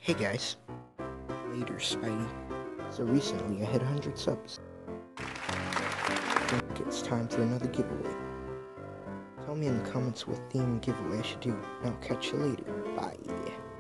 Hey guys. Later, Spidey. So recently I hit 100 subs. I think it's time for another giveaway. Tell me in the comments what theme giveaway I should do, and I'll catch you later. Bye.